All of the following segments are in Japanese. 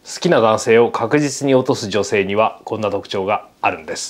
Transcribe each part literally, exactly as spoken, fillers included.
好きな男性を確実に落とす女性にはこんな特徴があるんです。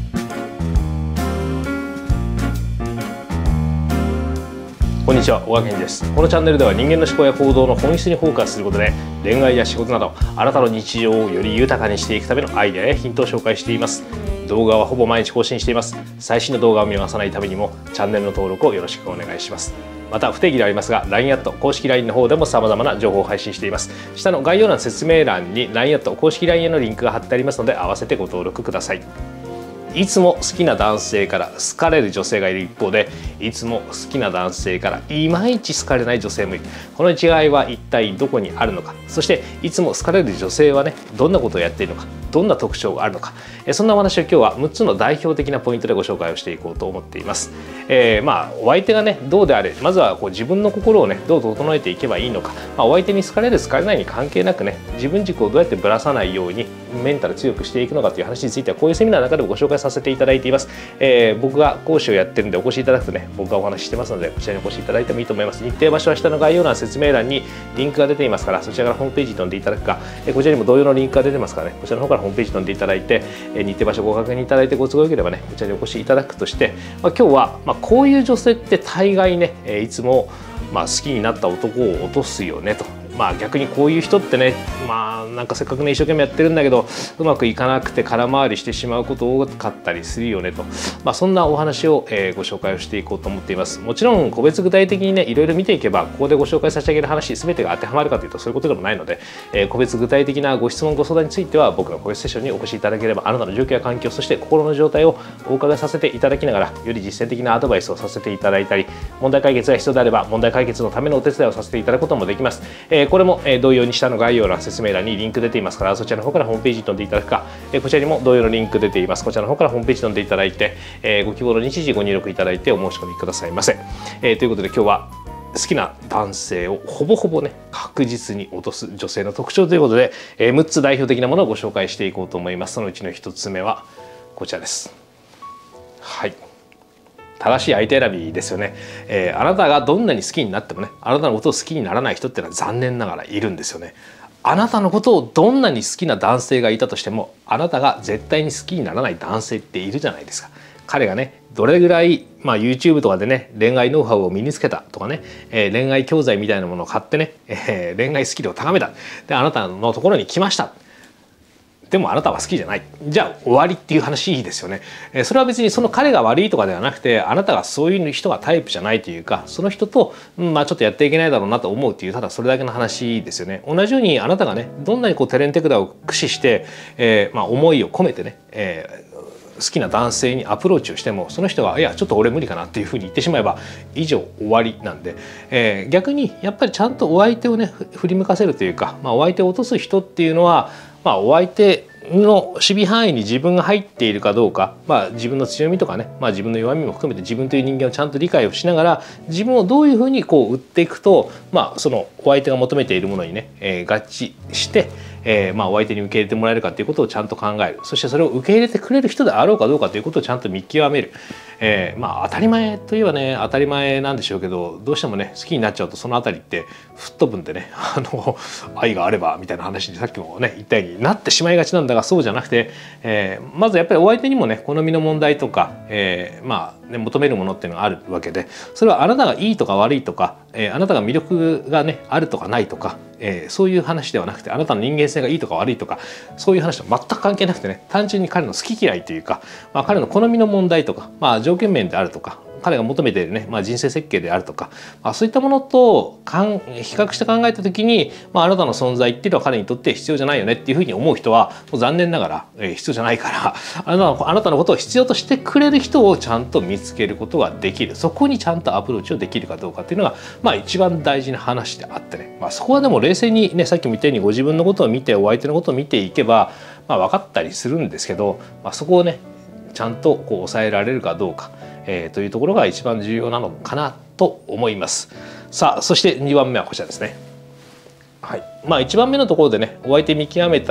こんにちは、小川健二です。このチャンネルでは人間の思考や行動の本質にフォーカスすることで恋愛や仕事などあなたの日常をより豊かにしていくためのアイデアやヒントを紹介しています。動画はほぼ毎日更新しています。最新の動画を見逃さないためにもチャンネルの登録をよろしくお願いします。また不定期でありますが ライン アット公式 ライン の方でも様々な情報を配信しています。下の概要欄説明欄に ライン アット公式 ライン へのリンクが貼ってありますので合わせてご登録ください。いつも好きな男性から好かれる女性がいる一方で、いつも好きな男性からいまいち好かれない女性もいる。この違いは一体どこにあるのか、そしていつも好かれる女性はね、どんなことをやっているのか、どんな特徴があるのか、そんなお話を今日はむっつの代表的なポイントでご紹介をしていこうと思っています。えー、まあお相手がねどうであれ、まずはこう自分の心をねどう整えていけばいいのか、まあ、お相手に好かれる好かれないに関係なくね、自分軸をどうやってぶらさないようにメンタル強くしていくのかという話についてはこういうセミナーの中でもご紹介させていただいています。えー、僕が講師をやってるんでお越しいただくとね、僕がお話ししてますのでこちらにお越しいただいてもいいと思います。日程場所は下の概要欄説明欄にリンクが出ていますから、そちらからホームページに飛んでいただくか、えー、こちらにも同様のリンクが出てますからね、こちらの方からホームページに飛んでいただいて、えー、日程場所ご確認いただいてご都合よければねこちらにお越しいただくとして、まあ、今日は、まあ、こういう女性って大概ね、えー、いつも、まあ、好きになった男を落とすよねと。まあ逆にこういう人ってね、まあなんかせっかくね一生懸命やってるんだけどうまくいかなくて空回りしてしまうこと多かったりするよねと、まあ、そんなお話を、えー、ご紹介をしていこうと思っています。もちろん個別具体的にねいろいろ見ていけばここでご紹介差し上げる話全てが当てはまるかというとそういうことでもないので、えー、個別具体的なご質問ご相談については僕の個別セッションにお越しいただければあなたの状況や環境、そして心の状態をお伺いさせていただきながらより実践的なアドバイスをさせていただいたり、問題解決が必要であれば問題解決のためのお手伝いをさせていただくこともできます。えー、これも、えー、同様に下の概要欄説明欄にリンク出ていますから、そちらの方からホームページに飛んでいただくか、こちらにも同様のリンク出ています。こちらの方からホームページに飛んでいただいて、ご希望の日時ご入力いただいてお申し込みくださいませ。えー、ということで今日は好きな男性をほぼほぼね確実に落とす女性の特徴ということで、えー、むっつ代表的なものをご紹介していこうと思います。そのうちのひとつめはこちらです。はい、正しい相手選びですよね。えー、あなたがどんなに好きになってもね、あなたのことを好きにならない人っていうのは残念ながらいるんですよね。あなたのことをどんなに好きな男性がいたとしても、あなたが絶対に好きにならない男性っているじゃないですか。彼がねどれぐらい、まあ、YouTube とかでね恋愛ノウハウを身につけたとかね、えー、恋愛教材みたいなものを買ってね、えー、恋愛スキルを高めた、であなたのところに来ました。でもあなたは好きじゃない。じゃあ終わりっていう話ですよね。それは別にその彼が悪いとかではなくて、あなたがそういう人がタイプじゃないというか、その人と、まあ、ちょっとやっていけないだろうなと思うっていう、ただそれだけの話ですよね。同じようにあなたがねどんなにこうテレンテクダを駆使して、えーまあ、思いを込めてね、えー好きな男性にアプローチをしても、その人がいやちょっと俺無理かなっていうふうに言ってしまえば以上終わりなんで、えー、逆にやっぱりちゃんとお相手をね振り向かせるというか、まあ、お相手を落とす人っていうのは、まあ、お相手の守備範囲に自分が入っているかどうか、まあ、自分の強みとかね、まあ、自分の弱みも含めて自分という人間をちゃんと理解をしながら、自分をどういうふうにこう売っていくと、まあ、そのお相手が求めているものにね、えー、合致して、えーまあ、お相手に受け入れてもらえるかということをちゃんと考える。そしてそれを受け入れてくれる人であろうかどうかということをちゃんと見極める。えー、まあ当たり前といえばね当たり前なんでしょうけど、どうしてもね好きになっちゃうとそのあたりって吹っ飛ぶんでね、あの愛があればみたいな話にさっきもね言ったようになってしまいがちなんだが、そうじゃなくて、えー、まずやっぱりお相手にもね好みの問題とか、えー、まあ、ね、求めるものっていうのがあるわけで、それはあなたがいいとか悪いとか、えー、あなたが魅力がねあるとかないとか、えー、そういう話ではなくて、あなたの人間性がいいとか悪いとかそういう話と全く関係なくてね、単純に彼の好き嫌いというか、まあ、彼の好みの問題とか、まあ、条件面であるとか、彼が求めているね、まあ、人生設計であるとか、まあ、そういったものとかん比較して考えた時に、まあ、あなたの存在っていうのは彼にとって必要じゃないよねっていうふうに思う人はもう残念ながら、えー、必要じゃないからあなた、あなたのことを必要としてくれる人をちゃんと見つけることができる。そこにちゃんとアプローチをできるかどうかっていうのが、まあ、一番大事な話であってね、まあ、そこはでも冷静にねさっきも言ったようにご自分のことを見てお相手のことを見ていけば、まあ、分かったりするんですけど、まあ、そこをねちゃんとこう抑えられるかどうか、えー、というところが一番重要なのかなと思います。さあそしてにばんめはこちらですね。はい、まあいちばんめのところでねお相手見極めたら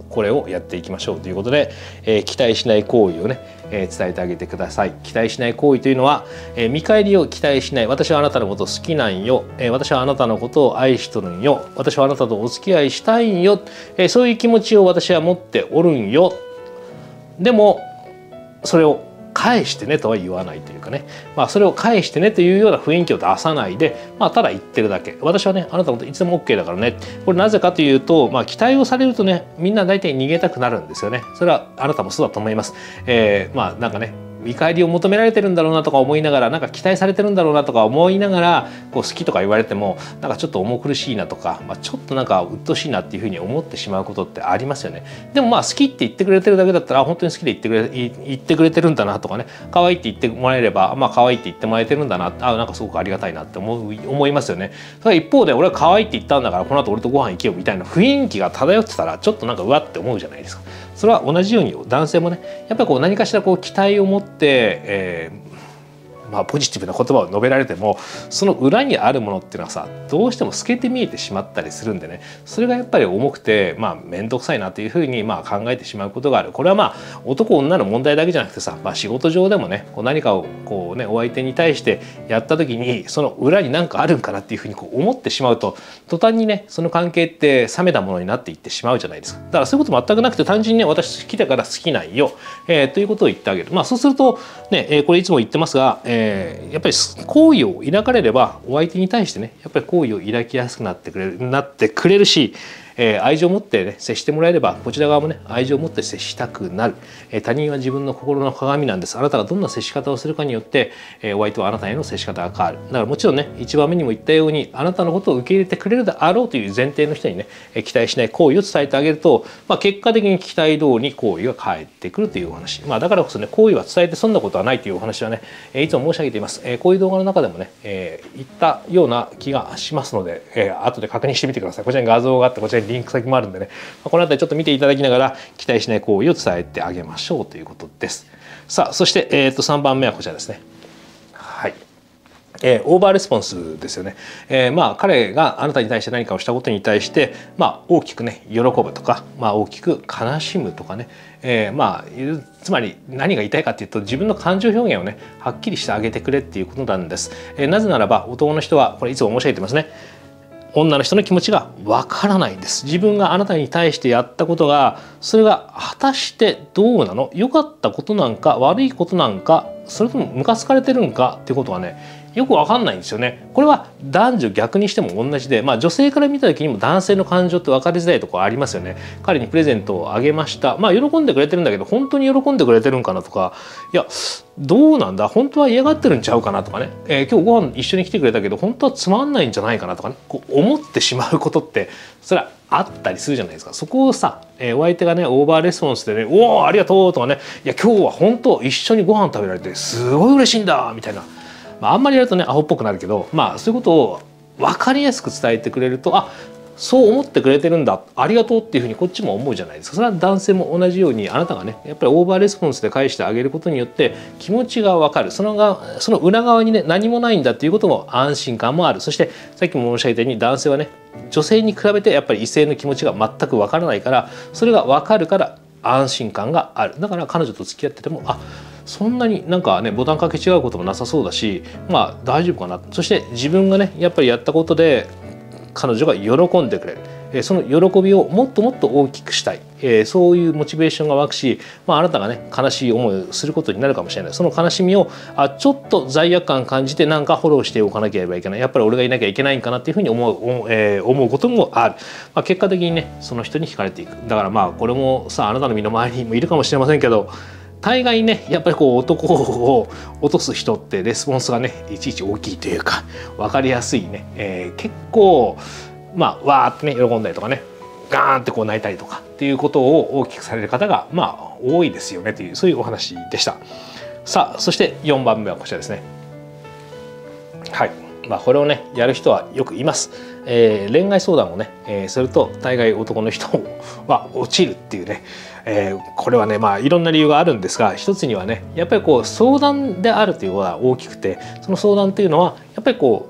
これをやっていきましょうということで、えー、期待しない行為をね、えー、伝えてあげてください。期待しない行為というのは、えー、見返りを期待しない。私はあなたのことを好きなんよ、えー、私はあなたのことを愛しとるんよ、私はあなたとお付き合いしたいんよ、えー、そういう気持ちを私は持っておるんよ。でもそれを返してねとは言わないというかね、まあ、それを返してねというような雰囲気を出さないで、まあ、ただ言ってるだけ。私はねあなたのこといつでも オーケー だからね。これなぜかというと、まあ、期待をされるとねみんな大体逃げたくなるんですよね。それはあなたもそうだと思います。えー、まあなんかね見返りを求められてるんだろうなとか思いながら、なんか期待されてるんだろうなとか思いながら、こう好きとか言われてもなんかちょっと重苦しいなとか、まあ、ちょっとなんか鬱陶しいなっていうふうに思ってしまうことってありますよね。でもまあ好きって言ってくれてるだけだったら本当に好きで言ってくれ言ってくれてるんだなとかね、可愛いって言ってもらえればまあ可愛いって言ってもらえてるんだな、あなんかすごくありがたいなって思う思いますよね。それ一方で俺は可愛いって言ったんだからこの後俺とご飯行けよみたいな雰囲気が漂ってたらちょっとなんかうわって思うじゃないですか。それは同じように男性もねやっぱりこう何かしらこう期待を持って、えーまあ、ポジティブな言葉を述べられてもその裏にあるものっていうのはさどうしても透けて見えてしまったりするんでね、それがやっぱり重くてまあ面倒くさいなというふうにまあ考えてしまうことがある。これはまあ男女の問題だけじゃなくてさ、まあ、仕事上でもねこう何かをこうねお相手に対してやった時にその裏に何かあるんかなっていうふうにこう思ってしまうと途端にねその関係って冷めたものになっていってしまうじゃないですか。だからそういうこと全くなくて単純にね私好きだから好きなんよ、えー、ということを言ってあげる。まあそうするとね、えー、これいつも言ってますが、えー、やっぱり好意を抱かれればお相手に対してねやっぱり好意を抱きやすくなってくれるなってくれるし、えー、愛情を持ってね接してもらえればこちら側もね愛情を持って接したくなる、えー、他人は自分の心の鏡なんです。あなたがどんな接し方をするかによって、えー、お相手はあなたへの接し方が変わる。だからもちろんね一番目にも言ったようにあなたのことを受け入れてくれるであろうという前提の人にね期待しない行為を伝えてあげると、まあ、結果的に期待通りに行為が返ってくるというお話、まあ、だからこそね行為は伝えて損なことはないというお話はねいつも申し上げています。こういう動画の中でもね、えー、言ったような気がしますので、えー、後で確認してみてください。こちらに画像があってこちらにリンク先もあるんでね、この辺りちょっと見ていただきながら期待しない行為を伝えてあげましょうということです。さあそして、えー、とさんばんめはこちらですね。はい、えー、オーバーレスポンスですよね。えー、まあ彼があなたに対して何かをしたことに対して、まあ、大きくね喜ぶとか、まあ、大きく悲しむとかね、えー、まあつまり何が言いたいかっていうと自分の感情表現をねはっきりしてあげてくれっていうことなんです。えー、なぜならば男の人はこれいつも申し上げてますね。女の人の気持ちがわからないんです。自分があなたに対してやったことがそれが果たしてどうなの、良かったことなんか悪いことなんかそれともムカつかれてるんかっていうことはねよくわかんないんですよね。これは男女逆にしても同じで、まあ、女性から見た時にも男性の感情って分かりづらいところありますよね。彼にプレゼントをあげました。まあ喜んでくれてるんだけど本当に喜んでくれてるんかなとか、いやどうなんだ本当は嫌がってるんちゃうかなとかね、えー、今日ご飯一緒に来てくれたけど本当はつまんないんじゃないかなとかねこう思ってしまうことってそれはあったりするじゃないですか。そこをさ、えー、お相手がねオーバーレスポンスでね「おおありがとう」とかね「いや今日は本当一緒にご飯食べられてすごい嬉しいんだ」みたいな。まあ、あんまりやるとねアホっぽくなるけど、まあ、そういうことを分かりやすく伝えてくれるとあそう思ってくれてるんだありがとうっていうふうにこっちも思うじゃないですか。それは男性も同じようにあなたがねやっぱりオーバーレスポンスで返してあげることによって気持ちが分かる。そのがその裏側にね何もないんだっていうことも安心感もある。そしてさっきも申し上げたように男性はね女性に比べてやっぱり異性の気持ちが全く分からないからそれが分かるから安心感がある。だから彼女と付き合っててもあそんなになんかねボタンかけ違うこともなさそうだしまあ大丈夫かな。そして自分がねやっぱりやったことで彼女が喜んでくれる、えー、その喜びをもっともっと大きくしたい、えー、そういうモチベーションが湧くし、まあ、あなたがね悲しい思いをすることになるかもしれない。その悲しみをあちょっと罪悪感感じてなんかフォローしておかなければいけない。やっぱり俺がいなきゃいけないんかなっていうふうに思う、えー、思うこともある。まあ、結果的にねその人に惹かれていく。だからまあこれもさあなたの身の回りにもいるかもしれませんけど大概ねやっぱりこう男を落とす人ってレスポンスがねいちいち大きいというか分かりやすいね、えー、結構まあわーってね喜んだりとかねガーンってこう泣いたりとかっていうことを大きくされる方がまあ多いですよねというそういうお話でした。さあそしてよんばんめはこちらですね。はい、まあ、これをねやる人はよくいます。えー、恋愛相談をね、えー、すると大概男の人は落ちるっていうね、えー、これはねまあいろんな理由があるんですが一つにはねやっぱりこう相談であるということが大きくてその相談っていうのはやっぱりこう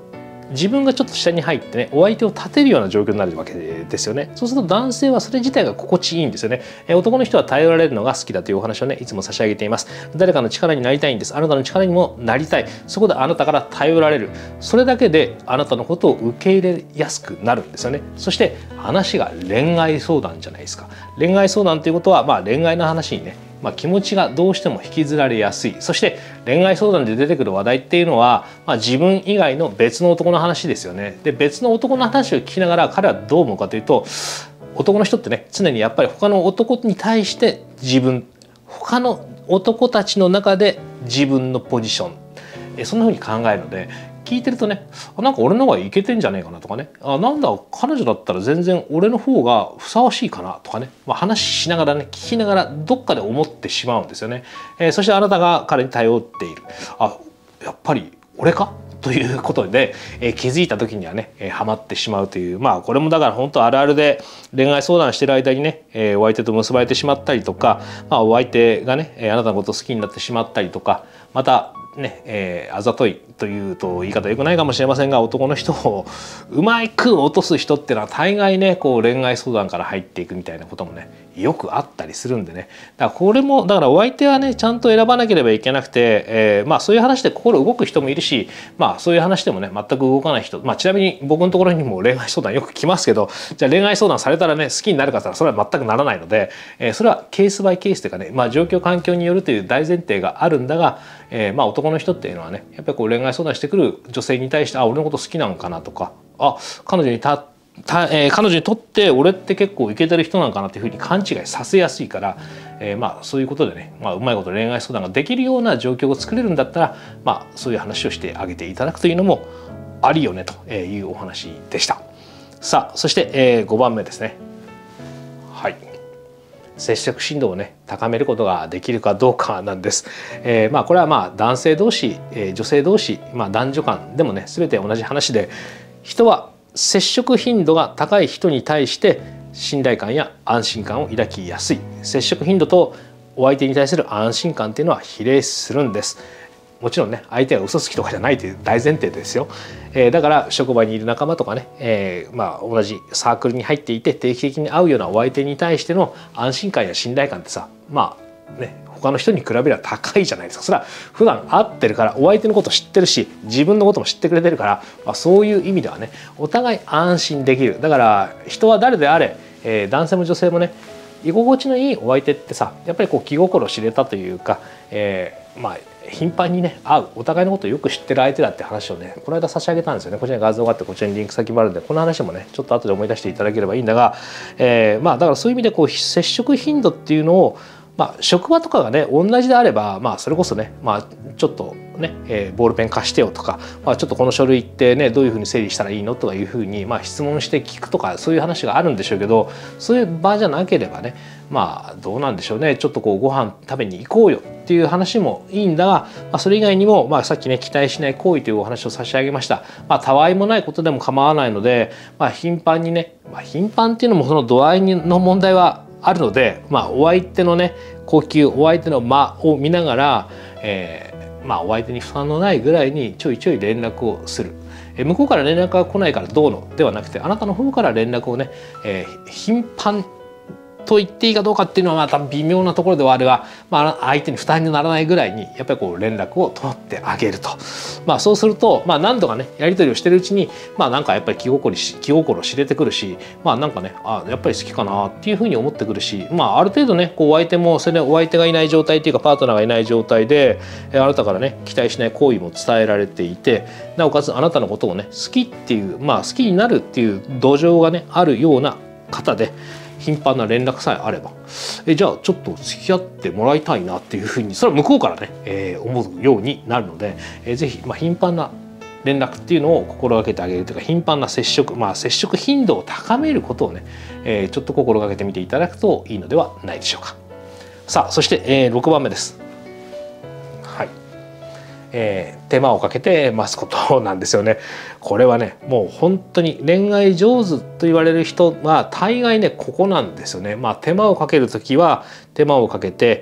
自分がちょっと下に入ってねお相手を立てるような状況になるわけですよね。そうすると男性はそれ自体が心地いいんですよね。え男の人は頼られるのが好きだというお話をねいつも差し上げています。誰かの力になりたいんです。あなたの力にもなりたい。そこであなたから頼られる。それだけであなたのことを受け入れやすくなるんですよね。そして話が恋愛相談じゃないですか。恋愛相談ということは、まあ、恋愛の話にね、まあ、気持ちがどうしても引きずられやすい。そして恋愛相談で出てくる話題っていうのは、まあ、自分以外の別の男の話ですよね。で別の男の話を聞きながら彼はどう思うかというと、男の人ってね常にやっぱり他の男に対して自分他の男たちの中で自分のポジション、そんな風に考えるので、聞いてるとね、なんか俺の方がイケてんじゃねえかなとかね、あなんだ彼女だったら全然俺の方がふさわしいかなとかね、まあ、話しながらね聞きながらどっかで思ってしまうんですよね。えー、そしてあなたが彼に頼っている、あやっぱり俺かということで、えー、気づいた時にはね、えー、ハマってしまうという、まあこれもだから本当あるあるで、恋愛相談してる間にね、えー、お相手と結ばれてしまったりとか、まあ、お相手がねあなたのことを好きになってしまったりとか、またねえー、あざといというと言い方良くないかもしれませんが、男の人をうまく落とす人っていうのは大概ねこう恋愛相談から入っていくみたいなこともねよくあったりするんでね、だからこれもだからお相手はねちゃんと選ばなければいけなくて、えー、まあそういう話で心動く人もいるし、まあそういう話でもね全く動かない人、まあ、ちなみに僕のところにも恋愛相談よく来ますけど、じゃあ恋愛相談されたらね好きになるかって言ったらそれは全くならないので、えー、それはケースバイケースというかね、まあ、状況環境によるという大前提があるんだが、えー、まあ男の人っていうのはねやっぱりこう恋愛相談してくる女性に対してあ俺のこと好きなのかなとか、あ彼女にたた、えー、彼女にとって俺って結構イケてる人なのかなっていうふうに勘違いさせやすいから、えー、まあそういうことでね、まあ、うまいこと恋愛相談ができるような状況を作れるんだったら、まあそういう話をしてあげていただくというのもありよねというお話でした。さあそして、えー、ごばんめですね。はい。接触頻度をね高めることができるかどうかなんです。えー、まあこれはまあ男性同士、えー、女性同士、まあ、男女間でもね全て同じ話で、人は接触頻度が高い人に対して信頼感や安心感を抱きやすい。接触頻度とお相手に対する安心感っていうのは比例するんです。もちろんね相手が嘘つきとかじゃないという大前提ですよ。えー、だから職場にいる仲間とかね、えー、まあ同じサークルに入っていて定期的に会うようなお相手に対しての安心感や信頼感ってさ、まあね他の人に比べれば高いじゃないですか。それは普段会ってるからお相手のこと知ってるし自分のことも知ってくれてるから、まあ、そういう意味ではねお互い安心できる。だから人は誰であれ、えー、男性も女性もね居心地のいいお相手ってさやっぱりこう気心知れたというか、えー、まあ頻繁にね会うお互いのことをよく知ってる相手だって話をねこの間差し上げたんですよね。こちらに画像があってこちらにリンク先もあるんで、この話もねちょっと後で思い出していただければいいんだが、えー、まあだからそういう意味でこう接触頻度っていうのを、まあ、職場とかがね同じであれば、まあ、それこそね、まあ、ちょっとね、えー、ボールペン貸してよとか、まあ、ちょっとこの書類ってねどういうふうに整理したらいいのとかいうふうに、まあ、質問して聞くとかそういう話があるんでしょうけど、そういう場じゃなければねまあどうなんでしょうね、ちょっとこうご飯食べに行こうよっていう話もいいんだが、まあ、それ以外にも、まあ、さっきね期待しない行為というお話を差し上げました。まあ、たわいもないことでも構わないので、まあ、頻繁にね、まあ、頻繁っていうのもその度合いの問題はあるので、まあ、お相手のね呼吸お相手の間を見ながら、えーまあ、お相手に負担のないぐらいにちょいちょい連絡をする。向こうから連絡が来ないからどうのではなくて、あなたの方から連絡をね、えー、頻繁と言っていいかどうかっていうのはまた微妙なところではあるが、まあ、相手に負担にならないぐらいにやっぱりこう連絡を取ってあげると、まあ、そうすると、まあ、何度かねやり取りをしてるうちに、まあ、なんかやっぱり気心し気心知れてくるし、まあなんかねあやっぱり好きかなっていうふうに思ってくるし、まあ、ある程度ねこうお相手もそれでお相手がいない状態っていうかパートナーがいない状態であなたからね期待しない行為も伝えられていて、なおかつあなたのことをね好きっていう、まあ、好きになるっていう土壌がねあるような方で頻繁な連絡さえあればえじゃあちょっと付き合ってもらいたいなっていうふうにそれは向こうからね、えー、思うようになるので、えー、ぜひ、まあ、頻繁な連絡っていうのを心がけてあげるというか、頻繁な接触、まあ、接触頻度を高めることをね、えー、ちょっと心がけてみていただくといいのではないでしょうか。さあそして、えー、ろくばんめです。はいえー、手間をかけて待つことなんですよね。これはねもう本当に恋愛上手と言われる人は大概ねここなんですよね。まあ、手間をかける時は手間をかけて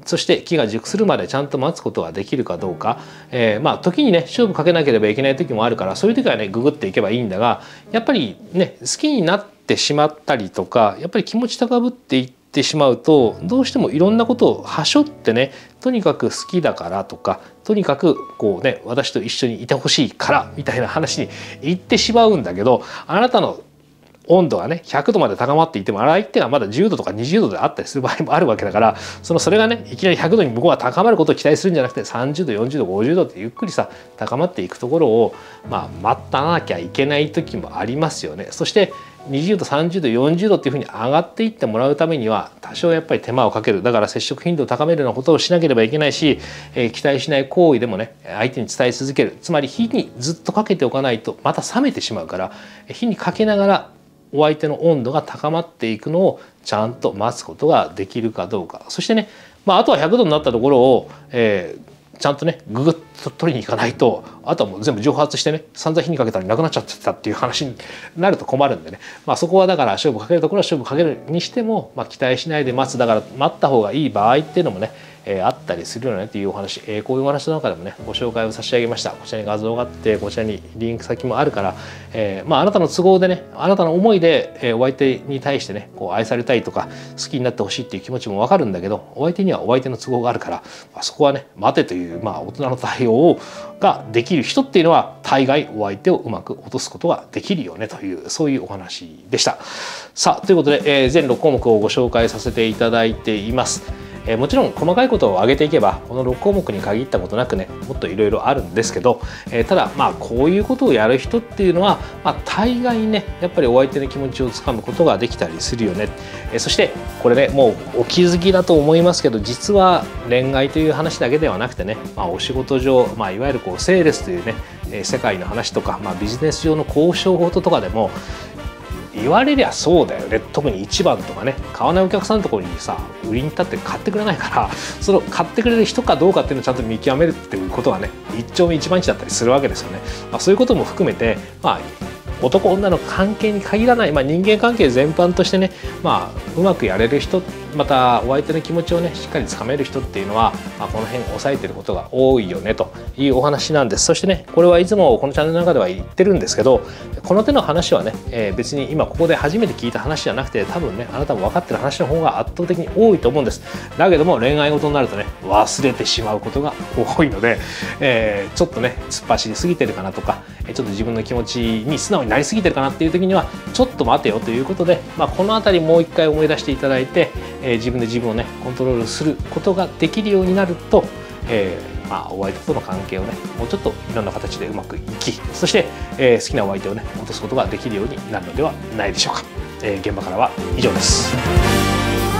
そして機が熟するまでちゃんと待つことができるかどうか、えー、まあ時にね勝負かけなければいけない時もあるから、そういう時はねググっていけばいいんだが、やっぱりね好きになってしまったりとか、やっぱり気持ち高ぶっていってしまうと、どうしてもいろんなことをはしょってね、とにかく好きだからとか、とにかくこうね私と一緒にいてほしいからみたいな話に言ってしまうんだけど、あなたの温度がねひゃくどまで高まっていても、相手がまだじゅうどとかにじゅうどであったりする場合もあるわけだから、そのそれがねいきなりひゃくどに向こうが高まることを期待するんじゃなくて、さんじゅうどよんじゅうどごじゅうどってゆっくりさ高まっていくところを、まあ、待たなきゃいけない時もありますよね。そしてにじゅうどさんじゅうどよんじゅうどっていうふうに上がっていってもらうためには多少やっぱり手間をかける。だから接触頻度を高めるようなことをしなければいけないし、えー、期待しない行為でもね相手に伝え続ける。つまり火にずっとかけておかないとまた冷めてしまうから、火にかけながらお相手の温度が高まっていくのをちゃんと待つことができるかどうか。そしてね、まあ、あとはひゃくどになったところを、えー、ちゃんとねググッと取りに行かないと、あとはもう全部蒸発してね散々火にかけたらなくなっちゃってたっていう話になると困るんでね、まあ、そこはだから勝負かけるところは勝負かけるにしても、まあ、期待しないで待つ。だから待った方がいい場合っていうのもねえー、あったりするよねっていうお話、えー、こういうお話の中でもねご紹介を差し上げました。こちらに画像があって、こちらにリンク先もあるから、えーまあ、あなたの都合でね、あなたの思いで、えー、お相手に対してねこう愛されたいとか好きになってほしいっていう気持ちも分かるんだけど、お相手にはお相手の都合があるから、まあ、そこはね待てという、まあ、大人の対応ができる人っていうのは大概お相手をうまく落とすことができるよねという、そういうお話でした。さあということで、えー、全ろくこうもくをご紹介させていただいています。えー、もちろん細かいことを挙げていけばこのろっこうもくに限ったことなくねもっといろいろあるんですけど、えー、ただまあこういうことをやる人っていうのは、まあ、大概ねやっぱりお相手の気持ちをつかむことができたりするよね。えー、そしてこれねもうお気づきだと思いますけど、実は恋愛という話だけではなくてね、まあ、お仕事上、まあ、いわゆるこうセールスというね世界の話とか、まあ、ビジネス上の交渉法とかでも言われりゃそうだよね。特に一番とかね、買わないお客さんのところにさ売りに立って買ってくれないから、その買ってくれる人かどうかっていうのをちゃんと見極めるっていうことはね一丁目一番地だったりするわけですよね。まあ、そういうことも含めて、まあ男女の関係に限らない、まあ、人間関係全般としてね、まあ、うまくやれる人、またお相手の気持ちをねしっかりつかめる人っていうのは、まあ、この辺抑えてることが多いよねというお話なんです。そしてねこれはいつもこのチャンネルの中では言ってるんですけど、この手の話はね、えー、別に今ここで初めて聞いた話じゃなくて、多分ねあなたも分かってる話の方が圧倒的に多いと思うんです。だけども恋愛事になるとね忘れてしまうことが多いので、えー、ちょっとね突っ走りすぎてるかなとか、ちょっと自分の気持ちに素直になりすぎてるかなっていう時にはちょっと待てよということで、まあ、この辺りもう一回思い出していただいて、えー、自分で自分をねコントロールすることができるようになると、えーまあ、お相手との関係をねもうちょっといろんな形でうまくいき、そして、えー、好きなお相手をね落とすことができるようになるのではないでしょうか。えー、現場からは以上です。